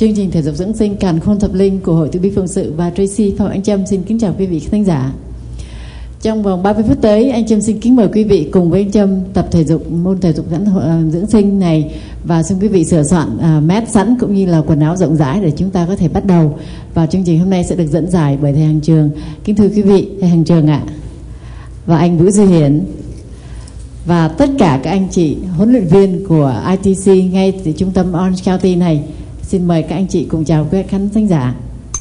Chương trình thể dục dưỡng sinh Càn Khôn Thập Linh của Hội Từ Bi Phụng Sự và Tracy Phạm Anh Trâm xin kính chào quý vị khán giả. Trong vòng 30 phút tới, anh Trâm xin kính mời quý vị cùng với anh Trâm tập môn thể dục dưỡng sinh này, và xin quý vị sửa soạn mét sẵn cũng như là quần áo rộng rãi để chúng ta có thể bắt đầu. Và chương trình hôm nay sẽ được dẫn giải bởi thầy Hàng Trường. Kính thưa quý vị, thầy Hàng Trường ạ, và anh Vũ Duy Hiển và tất cả các anh chị huấn luyện viên của ITC ngay từ trung tâm Orange County này, xin mời các anh chị cùng chào quý khán thính giả.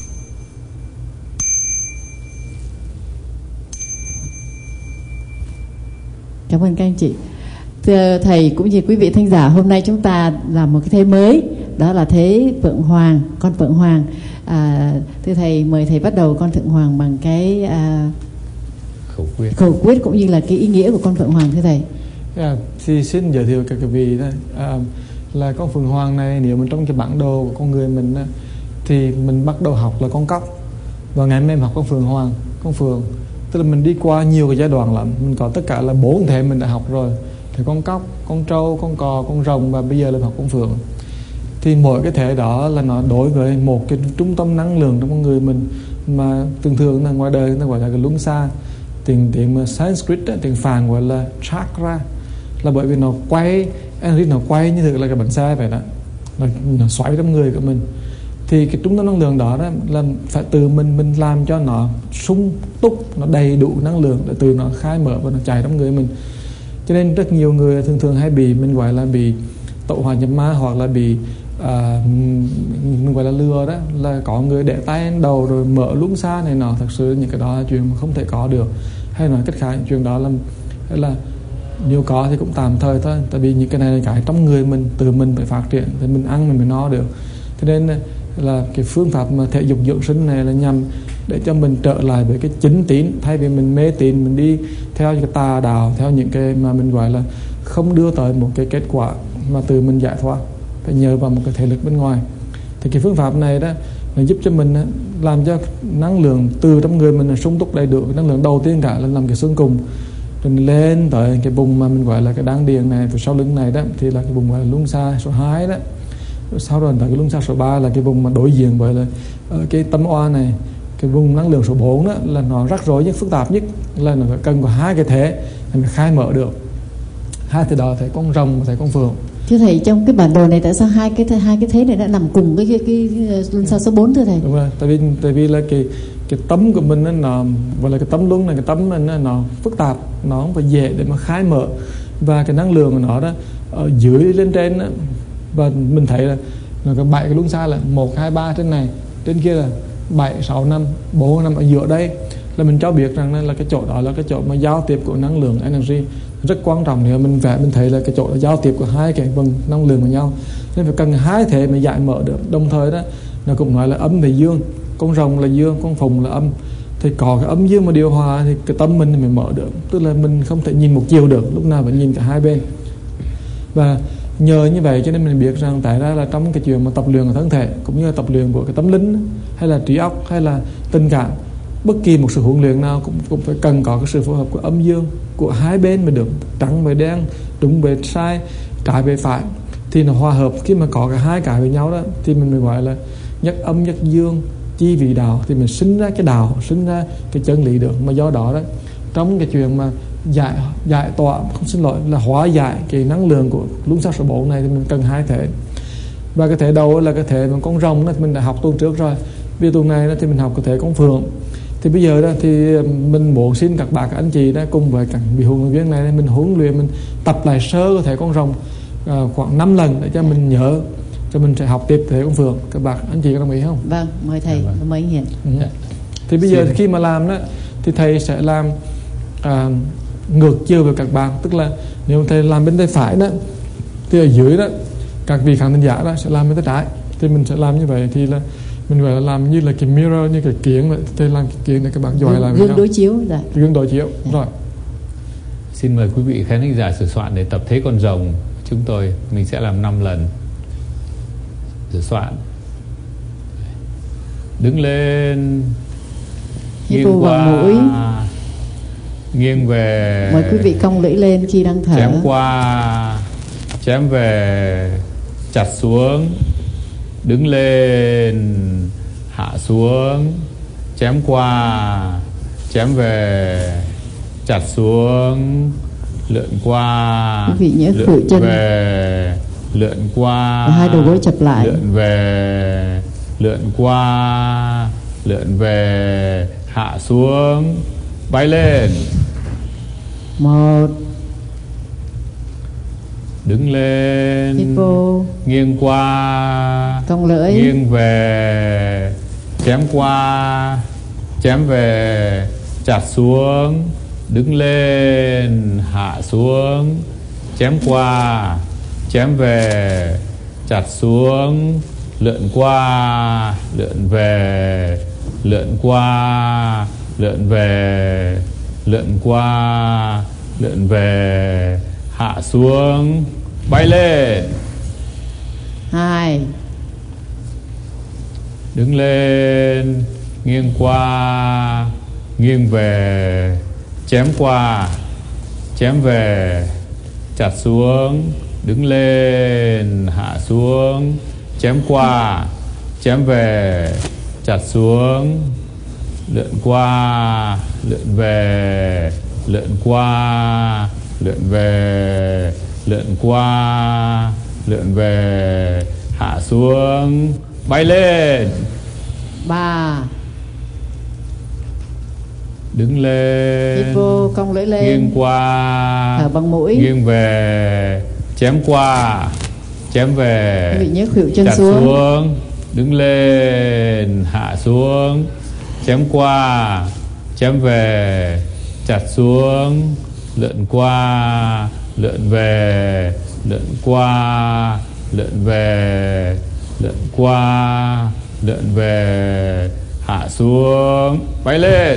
Cảm ơn các anh chị. Thưa thầy cũng như quý vị thính giả, hôm nay chúng ta làm một cái thế mới, đó là thế Phượng Hoàng, con Phượng Hoàng. Thưa thầy, mời thầy bắt đầu con Phượng Hoàng bằng cái khẩu quyết cũng như là cái ý nghĩa của con Phượng Hoàng, thưa thầy. Thì xin giới thiệu các quý vị đó, là con Phượng Hoàng này, nếu mà trong cái bản đồ của con người mình đó, thì mình bắt đầu học là con cóc, và ngày hôm nay mình học con Phượng Hoàng, con Phượng. Tức là mình đi qua nhiều cái giai đoạn lắm, mình có tất cả là 4 thể mình đã học rồi, thì con cóc, con trâu, con cò, con rồng, và bây giờ là học con Phượng. Thì mỗi cái thể đó là nó đối với một cái trung tâm năng lượng trong con người mình, mà thường thường là ngoài đời người ta gọi là cái luân xa. Tiếng Sanskrit đó, tiếng Phạn gọi là chakra, là bởi vì nó quay, energy nó quay như thực là cái bánh xe vậy đó, nó xoáy trong người của mình. Thì cái trung tâm năng lượng đó là phải từ mình làm cho nó sung túc, nó đầy đủ năng lượng để từ nó khai mở và nó chạy trong người mình. Cho nên rất nhiều người thường hay bị, mình gọi là bị tẩu hỏa nhập ma, hoặc là bị mình gọi là lừa đó, là có người để tay lên đầu rồi mở luân xa này nọ. Thật sự những cái đó là chuyện mà không thể có được, hay nói cách khác, chuyện đó là nếu có thì cũng tạm thời thôi, tại vì những cái này là cái trong người mình, từ mình phải phát triển, thì mình ăn mình mới no được. Cho nên là cái phương pháp mà thể dục dưỡng sinh này là nhằm để cho mình trở lại với cái chính tín, thay vì mình mê tín, mình đi theo cái tà đạo, theo những cái mà mình gọi là không đưa tới một cái kết quả mà từ mình giải thoát, phải nhờ vào một cái thể lực bên ngoài. Thì cái phương pháp này đó nó giúp cho mình làm cho năng lượng từ trong người mình là sung túc đầy đủ. Năng lượng đầu tiên cả là làm cái xương cùng, rồi lên tới cái vùng mà mình gọi là cái đan điền này, rồi sau lưng này đó thì là cái vùng gọi là luân xa số 2 đó. Rồi sau rồi tới cái luân xa số 3 là cái vùng mà đối diện với là cái tâm oa này. Cái vùng năng lượng số 4 đó là nó rắc rối nhất, phức tạp nhất, là nó cần có 2 cái thể để mình khai mở được. 2 thể đó, thể con rồng và thể con phượng. Thưa thầy, trong cái bản đồ này tại sao hai cái thế này đã nằm cùng cái luân xa số 4 thưa thầy? Đúng rồi, tại vì là cái tấm của mình nó gọi là cái tấm luân này, cái tấm mình nó phức tạp, nó không phải dễ để mà khai mở, và cái năng lượng của nó đó ở dưới lên trên đó, và mình thấy là có 7 cái luân xa, là 1, 2, 3 trên này, trên kia là 7, 6, 5, 4, 5 ở giữa đây, là mình cho biết rằng là cái chỗ đó là cái chỗ mà giao tiếp của năng lượng energy rất quan trọng. Nếu mình vẽ mình thấy là cái chỗ là giao tiếp của 2 cái vần năng lượng với nhau, nên phải cần 2 thể mà giải mở được. Đồng thời đó nó cũng nói là âm và dương, con rồng là dương, con phụng là âm, thì có cái âm dương mà điều hòa thì cái tâm mình mới mở được. Tức là mình không thể nhìn một chiều được, lúc nào phải nhìn cả 2 bên. Và nhờ như vậy cho nên mình biết rằng tại ra là trong cái chuyện mà tập luyện của thân thể cũng như là tập luyện của cái tâm linh, hay là trí óc, hay là tình cảm, bất kỳ một sự huấn luyện nào cũng phải cần có cái sự phối hợp của âm dương của 2 bên mới được, trắng về đen, đúng về sai, trái về phải, thì nó hòa hợp. Khi mà có cả 2 cái với nhau đó thì mình mới gọi là nhất âm nhất dương, chi vì đạo, thì mình sinh ra cái đạo, sinh ra cái chân lý được. Mà do đó đó, trong cái chuyện mà giải tỏa, không xin lỗi, là hóa giải cái năng lượng của luân xa số 4 này, thì mình cần 2 thể. Và cái thể đầu là cái thể mà con rồng đó, mình đã học tuần trước rồi. Vì tuần này đó thì mình học cái thể con phượng. Thì bây giờ đó thì mình muốn xin các bạn, các anh chị đó cùng với các vị huấn luyện viên này, mình huấn luyện, mình tập lại sơ cái thể con rồng khoảng 5 lần để cho mình nhớ, cho mình sẽ học tiếp thể con phượng. Các bạn, anh chị có đồng ý không? Vâng, mời thầy, mời anh Hiển. Thì bây giờ khi mà làm đó thì thầy sẽ làm ngược chiều với các bạn. Tức là nếu thầy làm bên tay phải đó thì ở dưới đó các vị khán giả đó sẽ làm bên tay trái. Thì mình sẽ làm như vậy, thì là mình gọi là làm như là cái mirror, như cái kiếng vậy. Thầy làm cái kiếng để các bạn dòi lại với nhau. Gương đối chiếu. Dạ. Gương đối chiếu. Dạ. Rồi. Xin mời quý vị khán giả sửa soạn để tập thế con rồng. Mình sẽ làm 5 lần. Sửa soạn. Đứng lên, nghiêng qua, mũi, nghiêng về. Mời quý vị cong lưỡi lên khi đang thở. Chém qua, chém về, chặt xuống, đứng lên, hạ xuống, chém qua, chém về, chặt xuống, lượn qua, quý vị nhớ lượn khuỷu chân về, lượn qua, và hai đầu gối chập lại, lượn về, lượn qua, lượn về, hạ xuống, bay lên. 1, đứng lên, hít vô, nghiêng qua, cong lưỡi, nghiêng về, chém qua, chém về, chặt xuống, đứng lên, hạ xuống, chém qua, chém về, chặt xuống, lượn qua, lượn về, lượn qua, lượn về, lượn qua, lượn về, hạ xuống, bay lên. 2, đứng lên, nghiêng qua, nghiêng về, chém qua, chém về, chặt xuống, đứng lên, hạ xuống, chém qua, chém về, chặt xuống, lượn qua, lượn về, lượn qua, lượn về, lượn qua, lượn về, hạ xuống, bay lên. 3, đứng lên, hít vô, cong lưỡi lên, nghiêng qua, thở bằng mũi, nghiêng về, chém qua, chém về, quý vị nhớ khuỷu chân chặt xuống, đứng lên, hạ xuống, chém qua, chém về, chặt xuống, lượn qua, lượn về, lượn qua, lượn về, lượn qua, lượn về, hạ xuống, bay lên.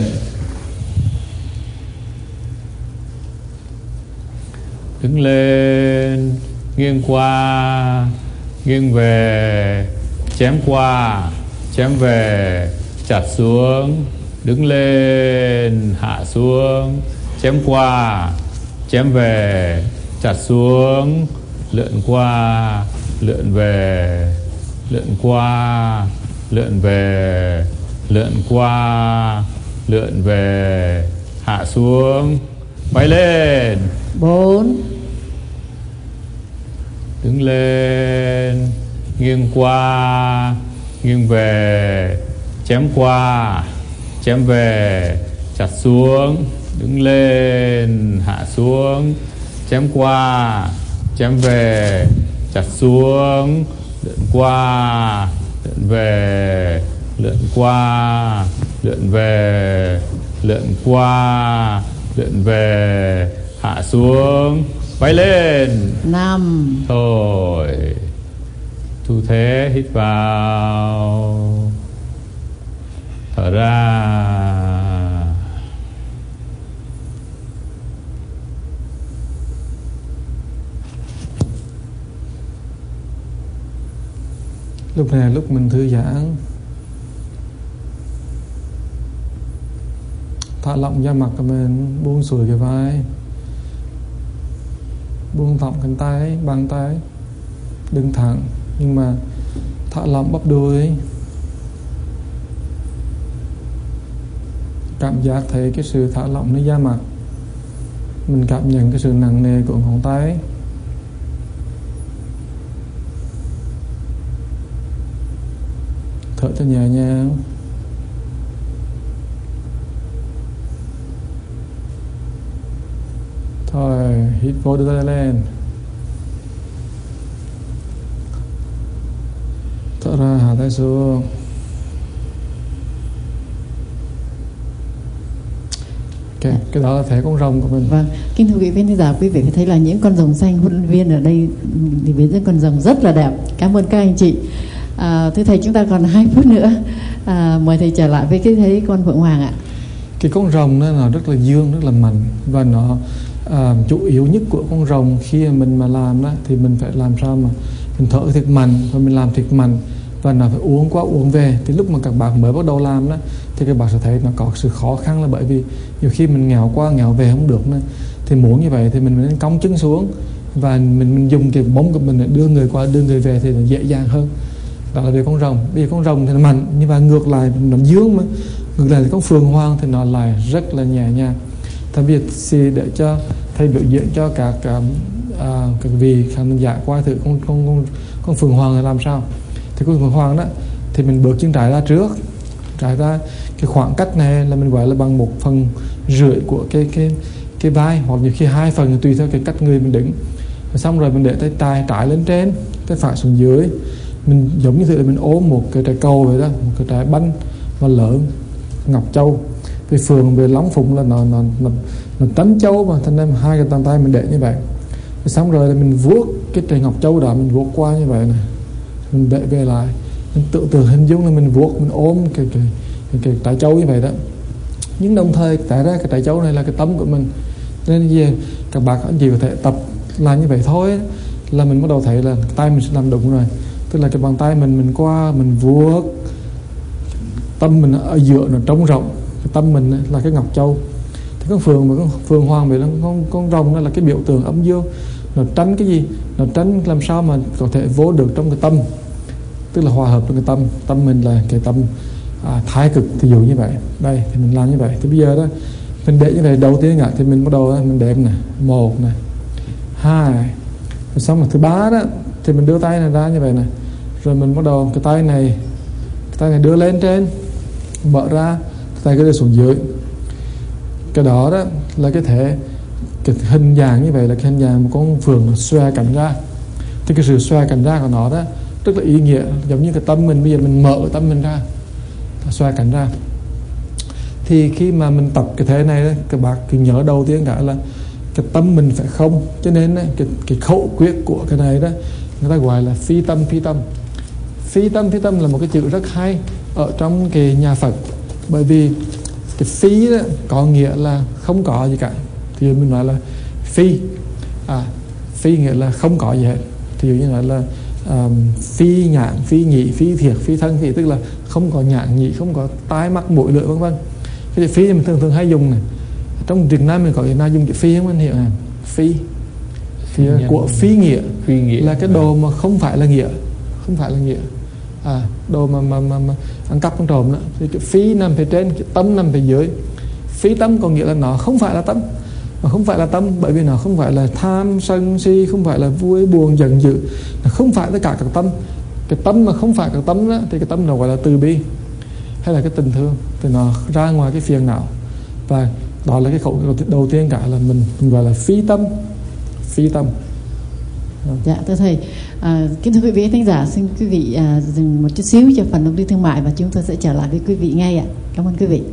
đứng lên, nghiêng qua, nghiêng về, chém qua, chém về, chặt xuống, đứng lên, hạ xuống, chém qua, chém về, chặt xuống, lượn qua, lượn về, lượn qua, lượn về, lượn qua, lượn về, hạ xuống, bay lên. 4, đứng lên, nghiêng qua, nghiêng về, chém qua, chém về, chặt xuống, đứng lên, hạ xuống, chém qua, chém về, chặt xuống, lượn qua, lượn về, lượn qua, lượn về, lượn qua, lượn về, hạ xuống, bay lên. 5, Thôi, thu thế, hít vào, thở ra. Lúc này là lúc mình thư giãn, thả lỏng da mặt của mình, buông xuôi cái vai, buông thõng cánh tay, bàn tay, đứng thẳng nhưng mà thả lỏng bắp đùi, cảm giác thấy cái sự thả lỏng nơi da mặt, mình cảm nhận cái sự nặng nề của ngón tay, thở cho nhẹ nhàng. Thôi, hít vô, đưa tay lên, thở ra, hạ tay xuống. Cái đó là thể con rồng của mình. Vâng, kính thưa quý vị khán giả, quý vị thấy là những con rồng xanh huấn luyện viên ở đây thì biến những con rồng rất là đẹp. Cảm ơn các anh chị. Thưa thầy, chúng ta còn 2 phút nữa. Mời thầy trở lại với cái thấy con Phượng Hoàng ạ. Cái con rồng đó nó rất là dương, rất là mạnh, và nó chủ yếu nhất của con rồng khi mình mà làm đó thì mình phải làm sao mà mình thở thiệt mạnh và mình làm thiệt mạnh, và nó phải uống qua uống về. Thì lúc mà các bạn mới bắt đầu làm đó thì các bạn sẽ thấy nó có sự khó khăn, là bởi vì nhiều khi mình ngẹo qua ngẹo về không được nữa. Thì muốn như vậy thì mình nên cong chân xuống và mình dùng cái mông của mình để đưa người qua đưa người về thì nó dễ dàng hơn. Đó là về con rồng. Bây giờ con rồng thì nó mạnh, nhưng mà ngược lại nó dương mà. Ngược lại thì con phượng hoàng thì nó lại rất là nhẹ nhàng. Thầy bây giờ để cho thầy biểu diễn cho các vị khán giả qua thử con phượng hoàng là làm sao. Thì con phượng hoàng đó thì mình bước chân trái ra trước, trải ra cái khoảng cách này là mình gọi là bằng 1/10 của cái vai, hoặc nhiều khi 2 phần tùy theo cái cách người mình đứng. Xong rồi mình để tay trái lên trên, tay phải xuống dưới. Mình giống như thế là mình ôm một cái trái cầu vậy đó, một cái trái banh mà lớn ngọc châu. Về phường về lóng phụng là nó tánh châu mà, thành ra 2 cái bàn tay mình để như vậy. Xong rồi là mình vuốt cái trái ngọc châu đó, mình vuốt qua như vậy này, mình để về lại. Mình tự tưởng hình dung là mình vuốt, mình ôm cái trái châu như vậy đó. Nhưng đồng thời tại ra cái trái châu này là cái tâm của mình, nên về các bạn anh chị có thể tập làm như vậy thôi, là mình bắt đầu thấy là tay mình sẽ làm đúng rồi. Tức là cái bàn tay mình qua, mình vuốt, tâm mình ở giữa nó trống rộng, cái tâm mình là cái ngọc châu. Thì con phượng hoàng vậy, con rồng đó là cái biểu tượng âm dương. Nó tránh cái gì? Nó tránh làm sao mà có thể vô được trong cái tâm, tức là hòa hợp trong cái tâm mình là cái tâm thái cực. Thì dụ như vậy đây thì mình làm như vậy. Thì bây giờ đó mình để như vậy, đầu tiên thì mình bắt đầu mình đếm này, 1 này, 2, rồi xong rồi thứ 3 đó thì mình đưa tay này ra như vậy này, rồi mình bắt đầu cái tay này đưa lên trên, mở ra, tay cái đưa xuống dưới. Cái đó đó là cái hình dạng như vậy là cái hình dạng một con phượng nó xòe cánh ra. Thì cái sự xòe cánh ra của nó đó rất là ý nghĩa, giống như cái tâm mình bây giờ mình mở cái tâm mình ra, xòe cánh ra. Thì khi mà mình tập cái thế này đó, các bạn cứ nhớ đầu tiên cả là cái tâm mình phải không. Cho nên cái khẩu quyết của cái này đó người ta gọi là phi tâm. Phi tâm là một cái chữ rất hay ở trong cái nhà Phật. Bởi vì cái phi đó có nghĩa là không có gì cả. Thì mình nói là phi, phi nghĩa là không có gì hết. Thì như nói là phi nhãn, phi nhị, phi thiệt, phi thân, thì tức là không có nhãn nhị, không có tai mắt mũi lưỡi vân vân. Cái phi thì mình thường hay dùng này. Trong Việt Nam mình có Việt Nam dùng chữ phi không anh hiểu à? Phi của phi nghĩa là cái đồ mà không phải là nghĩa, đồ mà ăn cắp ăn trộm đó. Thì cái phi nằm phía trên, cái tâm nằm phía dưới. Phi tâm có nghĩa là nó không phải là tâm, mà không phải là tâm bởi vì nó không phải là tham sân si, không phải là vui buồn giận dữ, nó không phải tất cả các tâm. Cái tâm mà không phải các tâm đó thì cái tâm nó gọi là từ bi hay là cái tình thương, thì nó ra ngoài cái phiền não. Và đó là cái khẩu đầu tiên cả là mình gọi là phi tâm. Dạ thưa thầy, kính thưa quý vị khán giả, xin quý vị dừng một chút xíu cho phần thông tin thương mại và chúng tôi sẽ trở lại với quý vị ngay ạ. Cảm ơn quý vị.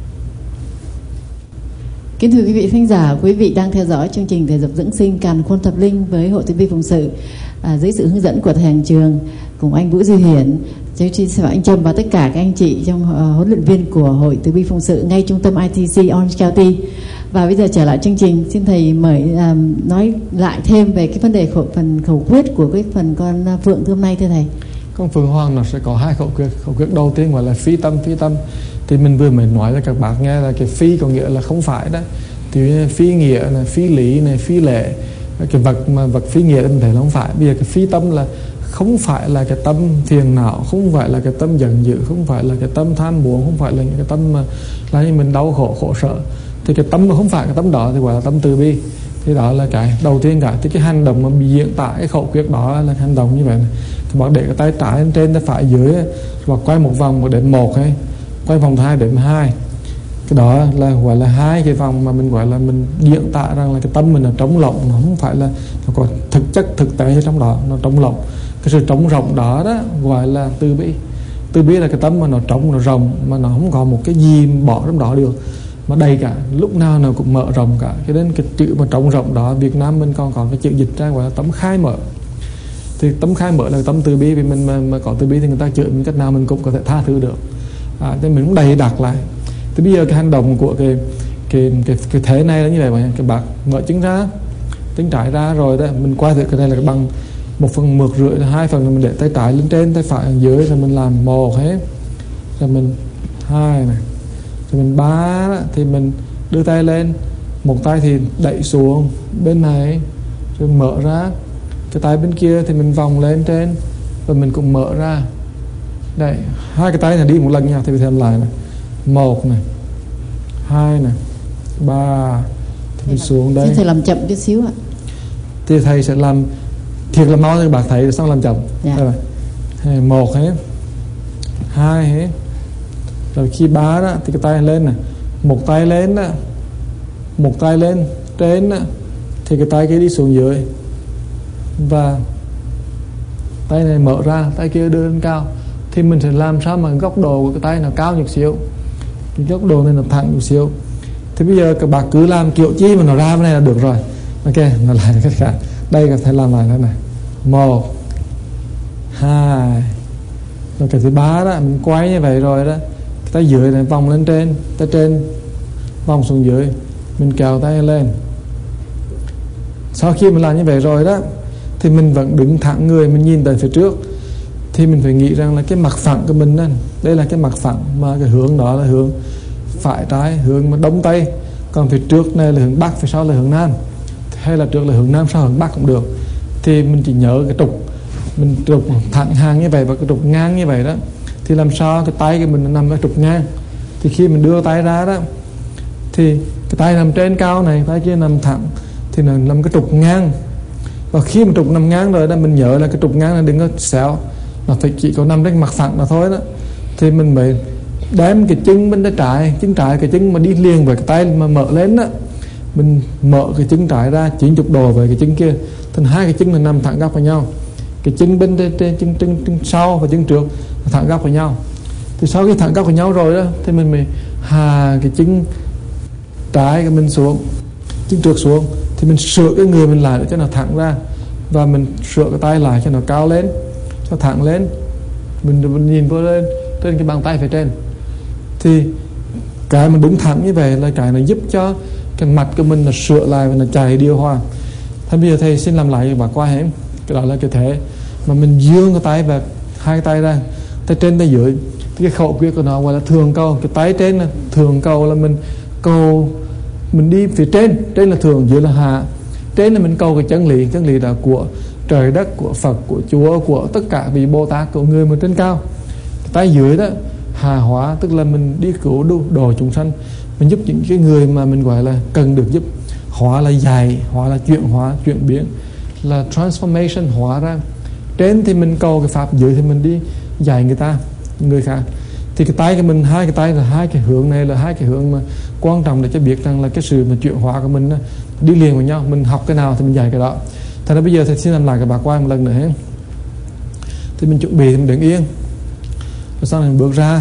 Kính thưa quý vị khán giả, quý vị đang theo dõi chương trình thể dục dưỡng sinh Càn Khôn Thập Linh với Hội Tử Vi Phụng Sự dưới sự hướng dẫn của thầy Hàng Trường cùng anh Vũ Duy Hiển, giáo sư Anh Trâm và tất cả các anh chị trong huấn luyện viên của Hội Tử Vi Phụng Sự ngay trung tâm ITC Orange County. Và bây giờ trở lại chương trình, xin thầy mời nói lại thêm về cái vấn đề phần khẩu quyết của cái phần con phượng hôm nay thưa thầy. Con phượng hoàng nó sẽ có 2 khẩu quyết. Khẩu quyết đầu tiên gọi là phi tâm. Thì mình vừa mới nói cho các bạn nghe là cái phi có nghĩa là không phải đó. Thì phi nghĩa này, phi lý này, phi lệ, cái vật phi nghĩa mình thấy là không phải. Bây giờ cái phi tâm là không phải là cái tâm phiền não, không phải là cái tâm giận dữ, không phải là cái tâm tham muốn, không phải là những cái tâm mà là như mình đau khổ sợ. Thì cái tâm mà không phải cái tâm đó thì gọi là tâm từ bi. Thì đó là cái đầu tiên cả. Thì cái hành động mà diễn tả cái khẩu quyết đó là hành động như vậy này. Các bạn để cái tay trái lên trên, tay phải dưới và quay một vòng và đếm 1 hay quay vòng 2 đếm 2. Cái đó là gọi là 2 cái vòng mà mình gọi là mình diễn tả rằng là cái tâm mình là trống rộng, nó không phải là nó có thực chất thực tế ở trong đó, nó trống rộng. Cái sự trống rộng đó gọi là từ bi. Từ bi là cái tâm mà nó trống, nó rộng, mà nó không có một cái gì bỏ trong đó được, mà đầy cả, lúc nào nó cũng mở rộng cả. Cho nên cái chữ mà trống rộng đó Việt Nam mình còn có cái chữ dịch ra gọi là tấm khai mở. Thì tấm khai mở là tâm từ bi, vì mình mà có từ bi thì người ta chửi mình cách nào mình cũng có thể tha thứ được. Thì mình cũng đầy đặt lại. Thì bây giờ cái hành động của cái thế này là như vậy mà các bạn mở trứng ra, trứng trái ra rồi đó, mình quay thử cái này là bằng 1/10, 2 phần là mình để tay trái lên trên, tay phải ở dưới, rồi mình làm 1 hết, rồi mình 2 này, rồi mình 3 đó, thì mình đưa tay lên, một tay thì đẩy xuống bên này, rồi mở ra, cái tay bên kia thì mình vòng lên trên, rồi mình cũng mở ra, Đây, hai cái tay này đi một lần nha. Thì mình làm lại này. 1 này, 2 này, 3. Thì mình xuống đây. Xin thầy làm chậm chút xíu ạ. Thì thầy sẽ làm thiệt là mau cho các bạn thấy, xong làm chậm. Dạ. Đây, 1 hết, 2 hết. Rồi khi 3 đó thì cái tay lên này, một tay lên đó, một tay lên trên đó, thì cái tay kia đi xuống dưới, và tay này mở ra, tay kia đưa lên cao. Thì mình sẽ làm sao mà góc độ của cái tay nó cao một xíu, cái góc độ này nó thẳng một xíu. Thì bây giờ các bạn cứ làm kiểu chi mà nó ra bên này là được rồi. Ok, nó lại cách khác. Đây các thầy làm lại thế này. 1, 2. Rồi cái thứ 3 đó, mình quay như vậy rồi đó, cái tay dưới này vòng lên trên, tay trên vòng xuống dưới, mình kéo tay lên. Sau khi mình làm như vậy rồi đó, thì mình vẫn đứng thẳng người, mình nhìn tới phía trước. Thì mình phải nghĩ rằng là cái mặt phẳng của mình đó, đây là cái mặt phẳng, mà cái hướng đó là hướng phải trái, hướng mà đông tây. Còn phía trước này là hướng bắc, phía sau là hướng nam, hay là trước là hướng nam, sau hướng bắc cũng được. Thì mình chỉ nhớ cái trục, mình trục thẳng hàng như vậy và cái trục ngang như vậy đó. Thì làm sao cái tay của mình nằm ở trục ngang. Thì khi mình đưa tay ra đó, thì cái tay nằm trên cao này, tay kia nằm thẳng, thì nó nằm cái trục ngang. Và khi mà trục nằm ngang rồi đó, mình nhớ là cái trục ngang này đừng có xéo, nó phải chỉ có nằm trên mặt phẳng mà thôi đó. Thì mình mới đem cái chân bên tay trái, chân trái, cái chân mà đi liền với cái tay mà mở lên đó, mình mở cái chân trái ra 90 độ với cái chân kia. Thành hai cái chân là nằm thẳng góc với nhau. Cái chân bên chân sau và chân trước thẳng góc với nhau. Thì sau khi thẳng góc với nhau rồi đó, thì mình mới hạ cái chân trái của mình xuống, chân trước xuống. Thì mình sửa cái người mình lại để cho nó thẳng ra, và mình sửa cái tay lại cho nó cao lên, cho thẳng lên. Mình nhìn vô lên trên cái bàn tay phía trên. Thì cái mà đứng thẳng như vậy là cái nó giúp cho cái mặt của mình là sửa lại và nó chạy điều hòa. Thế bây giờ thầy xin làm lại và qua hết. Cái đó là cái thế mà mình dương cái tay và hai cái tay ra, tay trên tay dưới. Cái khẩu quyết của nó gọi là thường cầu. Cái tay trên là thường cầu, là mình cầu, mình đi phía trên, trên là thường, dưới là hạ. Trên là mình cầu cái chân lý là của trời đất, của Phật, của Chúa, của tất cả vị Bồ Tát, của người mà trên cao. Cái tay dưới đó hạ hóa, tức là mình đi cứu độ chúng sanh, mình giúp những cái người mà mình gọi là cần được giúp. Hóa là dạy, hóa là chuyển biến, là transformation, hóa ra. Trên thì mình cầu cái pháp, dưới thì mình đi dạy người khác. Thì cái tay của mình, hai cái tay là hai cái hướng này, là hai cái hướng mà quan trọng để cho biết rằng là cái sự mà chuyển hóa của mình đi liền với nhau. Mình học cái nào thì mình dạy cái đó. Thật ra bây giờ thầy xin làm lại cái bà quay một lần nữa hết. Thì mình chuẩn bị thì mình đứng yên, rồi sau này mình bước ra,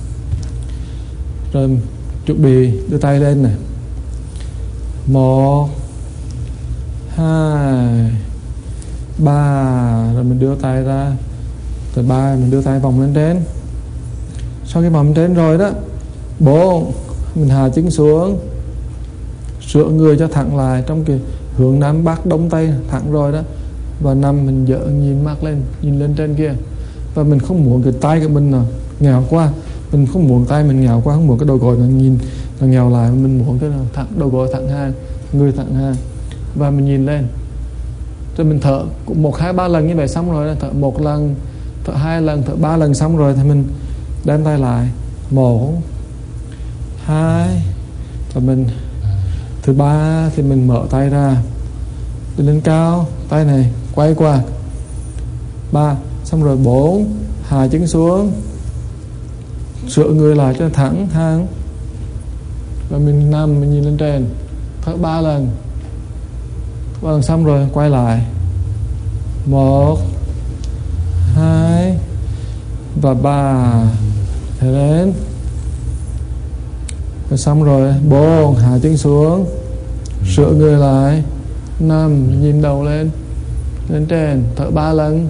rồi chuẩn bị đưa tay lên này. 1, 2, 3. Rồi mình đưa tay ra. Rồi 3 mình đưa tay vòng lên trên. Sau khi vòng lên trên rồi đó, 4 mình hạ chân xuống, sửa người cho thẳng lại trong cái hướng nam bắc đông tây, thẳng rồi đó. Và 5 mình dỡ nhìn mắt lên, nhìn lên trên kia. Và mình không muốn cái tay của mình nghèo qua, mình không muốn tay mình nghèo qua, không muốn cái đầu gối nó nhìn nó nghèo lại, mình muốn cái thẳng, đầu gối thẳng hàng, người thẳng hàng. Và mình nhìn lên, rồi mình thở 1, 2, 3 lần như vậy xong rồi, thở 1 lần, thở 2 lần, thở 3 lần xong rồi thì mình đem tay lại. 1, 2. Và mình thứ 3 thì mình mở tay ra, đi lên cao, tay này quay qua. 3, xong rồi 4, hạ chân xuống, sửa người lại cho thẳng hàng. Và mình nằm, mình nhìn lên trên, thở 3 lần. 3 lần xong rồi quay lại. 1, 2 và 3. Thế lên. Rồi xong rồi 4, hạ chân xuống, sửa người lại. 5, nhìn đầu lên, lên trên, thở 3 lần.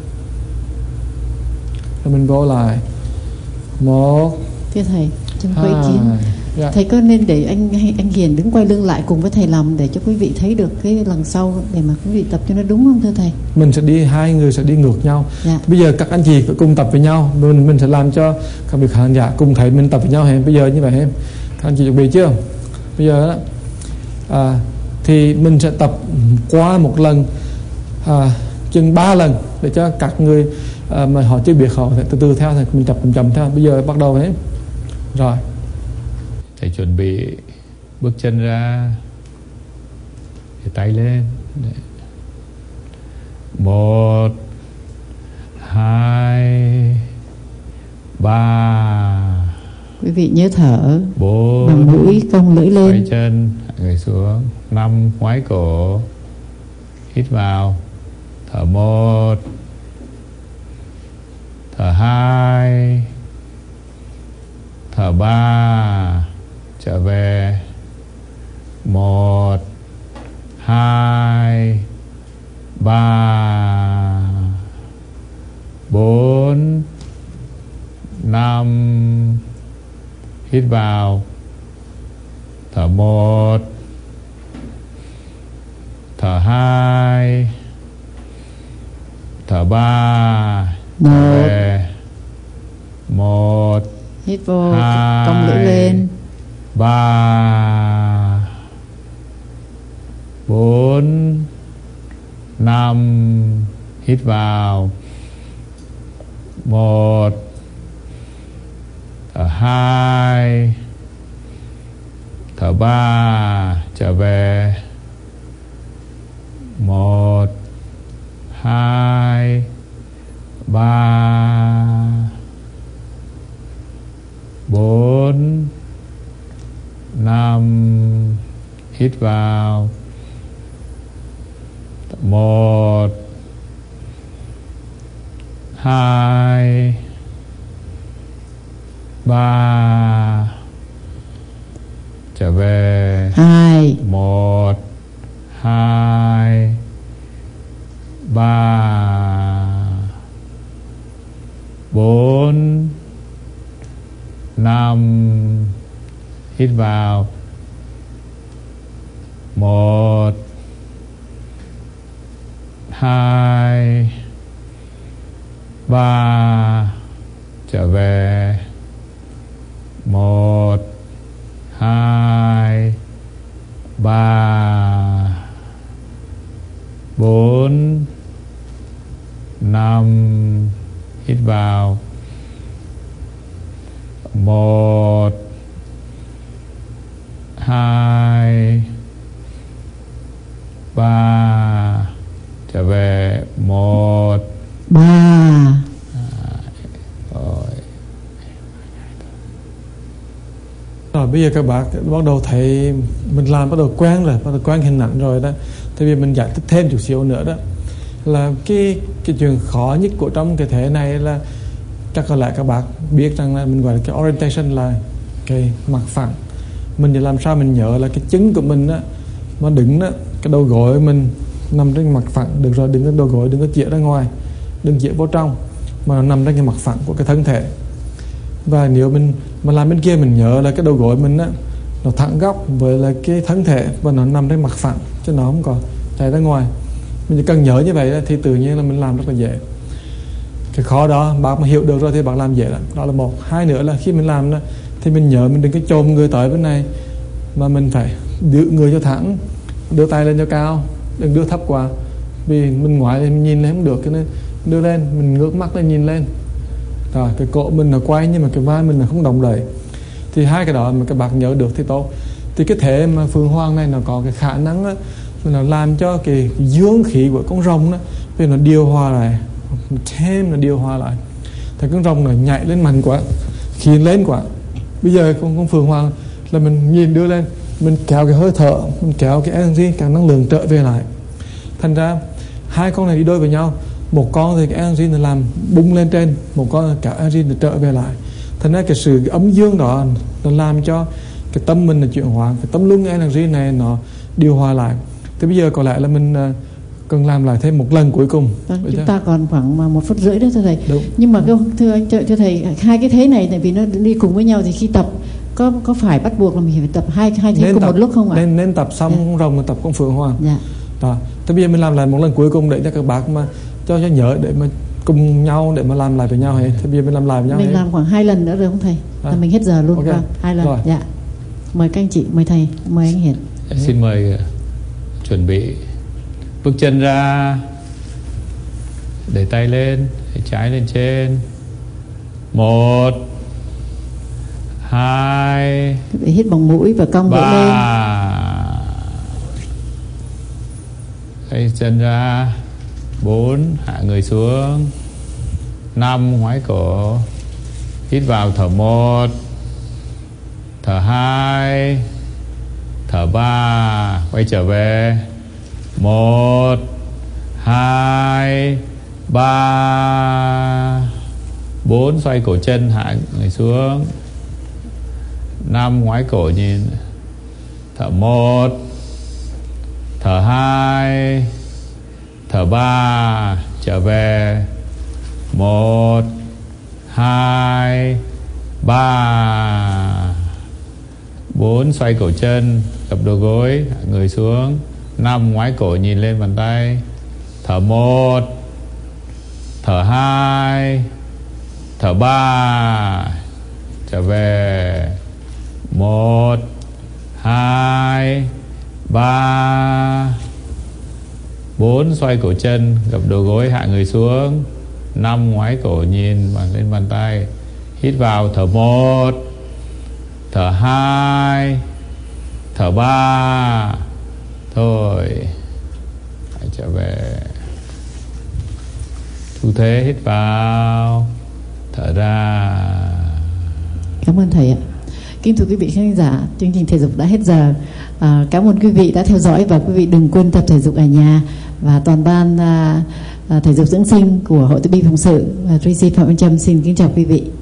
Rồi mình vô lại. 1. Thưa thầy, trong quay chiến, thầy có nên để anh Hiền đứng quay lưng lại cùng với thầy làm để cho quý vị thấy được cái lần sau để mà quý vị tập cho nó đúng không thưa thầy? Mình sẽ đi, hai người sẽ đi ngược nhau. Bây giờ các anh chị phải cùng tập với nhau, mình sẽ làm cho các vị khán giả cùng thấy mình tập với nhau hết. Bây giờ như vậy em, các anh chị chuẩn bị chưa? Bây giờ đó thì mình sẽ tập qua một lần chừng 3 lần để cho các người mà họ chưa biết họ từ từ theo, thì mình tập chậm theo. Bây giờ bắt đầu hết rồi. Thầy chuẩn bị bước chân ra, để tay lên. 1 2 3. Quý vị nhớ thở 4, bằng mũi, cong lưỡi lên. quay chân, hạ người xuống. 5, ngoái cổ, hít vào, thở 1, thở 2, thở 3, trở về. 1 2 3 4 5. Hít vào, thở 1, thở 2, thở 3, trở về. 1 hít vô, 2 cong lưỡi lên. 3 4 5. Hít vào, 1, thở 2, thở 3, trở về. 1 2 3 4 5. Hít vào, 1 2 3, trở về. 2 1 2 3 4 5. Hít vào, 1 2 3, trở về. 1 2 3 4 5. Hít vào, 1 2 3, trở về. 1 3. Rồi bây giờ các bạn bắt đầu thấy mình làm bắt đầu quen rồi, bắt đầu quen hình ảnh rồi đó. Thì bây giờ mình giải thích thêm chút xíu nữa đó, là cái chuyện khó nhất của trong cái thể này là chắc có lẽ các bạn biết rằng là mình gọi là cái orientation, là cái mặt phẳng. Mình để làm sao mình nhớ là cái chân của mình á, mà đứng á, cái đầu gối mình nằm trên mặt phẳng được rồi. Đừng có đầu gối đừng có chĩa ra ngoài, đừng chĩa vào trong, mà nó nằm trên cái mặt phẳng của cái thân thể. Và nếu mình mà làm bên kia, mình nhớ là cái đầu gối mình á, nó thẳng góc với là cái thân thể, và nó nằm trên mặt phẳng chứ nó không có chạy ra ngoài. Mình chỉ cần nhớ như vậy đó, thì tự nhiên là mình làm rất là dễ. Cái khó đó bạn mà hiểu được rồi thì bạn làm dễ lắm. Đó là một. Hai nữa là khi mình làm đó, thì mình nhớ mình đừng có chồm người tới bên này, mà mình phải đưa người cho thẳng, đưa tay lên cho cao, đừng đưa thấp quá. Vì mình ngoái lên mình nhìn lên không được, cho nên đưa lên, mình ngước mắt lên nhìn lên. Rồi cái cổ mình nó quay nhưng mà cái vai mình là không động đậy. Thì hai cái đó mà các bạn nhớ được thì tốt. Thì cái thể mà Phượng Hoàng này nó có cái khả năng đó, nó làm cho cái dương khí của con rồng đó, vì nó điều hòa lại, thêm nó điều hòa lại. Thì con rồng nó nhảy lên mạnh quá, khi lên quá. Bây giờ con Phượng Hoàng là mình nhìn đưa lên, mình kéo cái hơi thở, mình kéo cái energy, cái năng lượng trở về lại. Thành ra hai con này đi đôi với nhau. Một con thì cái energy nó làm bung lên trên, một con là cả energy nó trở về lại. Thành ra cái sự ấm dương đó nó làm cho cái tâm mình là chuyển hóa, cái tâm luân energy này nó điều hòa lại. Thì bây giờ có lẽ là mình cần làm lại thêm một lần cuối cùng. Chúng ta còn khoảng 1 phút rưỡi đó thưa thầy. Đúng. Nhưng mà thưa thầy, hai cái thế này tại vì nó đi cùng với nhau, thì khi tập có phải bắt buộc là mình phải tập hai thế cùng một lúc không ạ? Nên tập xong con rồng mình tập con Phượng Hoàng. Dạ. Đó. Thì bây giờ mình làm lại một lần cuối cùng để cho các bạn mà cho nhớ, để mà cùng nhau để mà làm lại với nhau hết. Thì bây giờ mình làm lại với nhau. Mình làm khoảng 2 lần nữa được không thầy? Là mình hết giờ luôn. Okay. 2 lần. Rồi. Dạ. Mời các anh chị, mời thầy, mời anh Hiển. Xin mời chuẩn bị bước chân ra, Đẩy tay lên, đẩy trái lên trên. 1 2 Quý vị hít bằng mũi và cong vỗ lên. 3 Xoay chân ra. 4 hạ người xuống. 5 ngoái cổ. Hít vào thở 1, thở 2, thở 3, quay trở về. 1 2 3 4 xoay cổ chân hạ người xuống. 5 ngoái cổ nhìn. Thở 1, thở 2, thở 3, trở về. 1 2 3 4 xoay cổ chân, gập đầu gối, hạ người xuống. 5 ngoái cổ nhìn lên bàn tay. Thở 1, thở 2, thở 3, trở về. 1 2 3 4 xoay cổ chân, gập đầu gối, hạ người xuống. 5 ngoái cổ nhìn lên bàn tay. Hít vào thở 1, thở 2, thở 3. Thôi, hãy trở về. Thu thế hít vào, thở ra. Cảm ơn thầy ạ. Kính thưa quý vị khán giả, chương trình thể dục đã hết giờ. Cảm ơn quý vị đã theo dõi và quý vị đừng quên tập thể dục ở nhà. Và toàn ban thể dục dưỡng sinh của Hội Từ Bi Phụng Sự và Tracy Phạm Anh Trâm xin kính chào quý vị.